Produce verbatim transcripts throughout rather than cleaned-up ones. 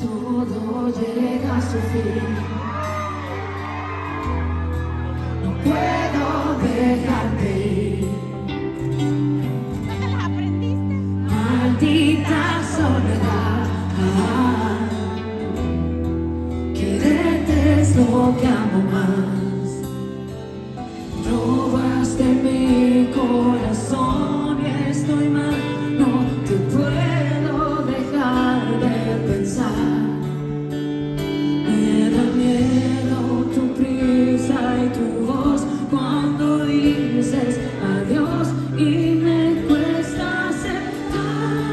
todo llega a su fin. No puedo dejarte ir. ¿Dónde las aprendiste? Maldita soledad. Ah, quererte es lo que amo más. Robaste mi corazón y estoy mal. No te puedo dejar de pensar. Me da miedo tu prisa y tu voz cuando dices adiós y me cuesta aceptar.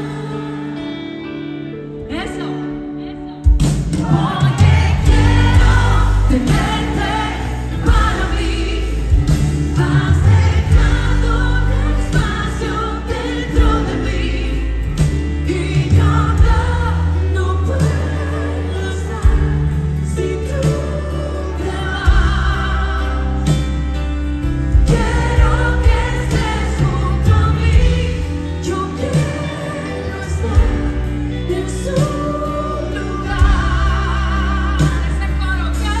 Eso, eso. Porque quiero tenerte para mí. Has dejado un espacio dentro de mí y yo no, no puedo estar si tú te vas. Quiero que estés junto a mí, yo quiero estar en su lugar. Ese coro que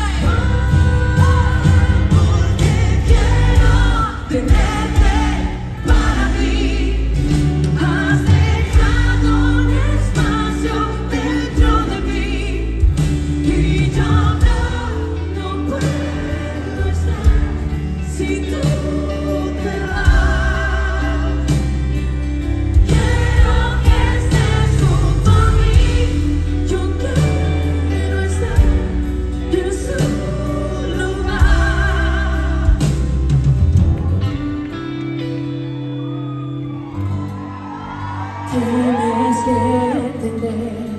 porque quiero tenerte para mí. Has dejado un espacio dentro de mí y yo no, no puedo estar si tú te vas. Quiero que estés junto a mí, yo quiero estar en su lugar. Tienes que entender